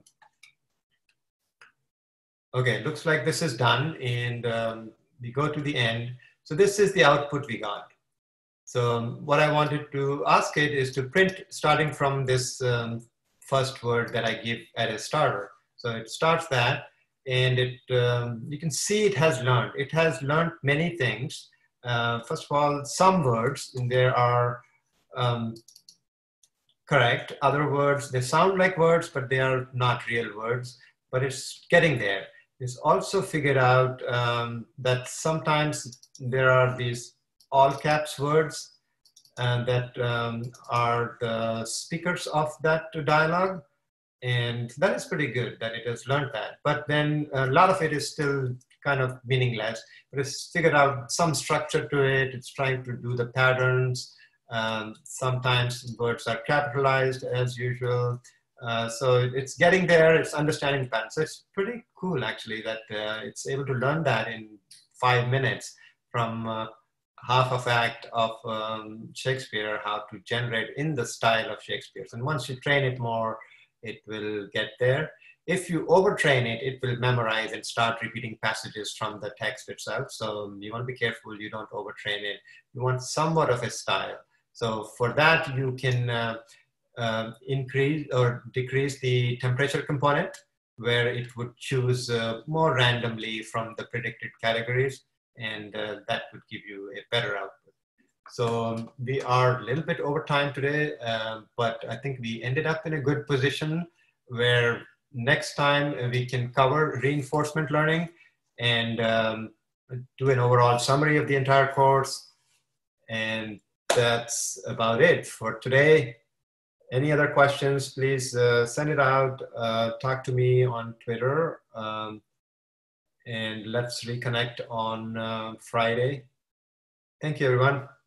okay, looks like this is done, and um, we go to the end. So this is the output we got. So what I wanted to ask it is to print starting from this um, first word that I give at a starter. So it starts that, and it um, you can see it has learned. It has learned many things. Uh, first of all, some words, and there are um, correct. Other words, they sound like words, but they are not real words, but it's getting there. It's also figured out um, that sometimes there are these all caps words and that um, are the speakers of that dialogue. And that is pretty good that it has learned that. But then a lot of it is still kind of meaningless, but it's figured out some structure to it. It's trying to do the patterns. Um, sometimes words are capitalized as usual. Uh, so it's getting there, it's understanding the pattern. So it's pretty cool actually that uh, it's able to learn that in five minutes from uh, half of act of um, Shakespeare, how to generate in the style of Shakespeare. And once you train it more, it will get there. If you overtrain it, it will memorize and start repeating passages from the text itself. So you want to be careful you don't overtrain it. You want somewhat of a style. So for that, you can uh, uh, increase or decrease the temperature component, where it would choose uh, more randomly from the predicted categories, and uh, that would give you a better output. So um, we are a little bit over time today, uh, but I think we ended up in a good position where next time we can cover reinforcement learning and um, do an overall summary of the entire course. And that's about it for today. Any other questions, please uh, send it out. Uh, talk to me on Twitter. Um, and let's reconnect on uh, Friday. Thank you, everyone.